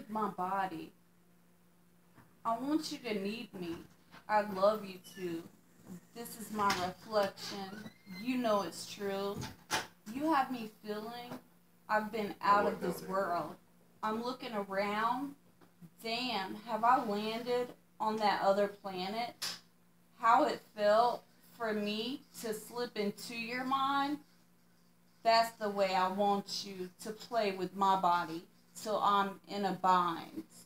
with my body. I want you to need me. I love you too. This is my reflection. You know it's true. You have me feeling I've been out of this world. I'm looking around. Damn, have I landed on that other planet? How it felt for me to slip into your mind, that's the way I want you to play with my body till I'm in a bind.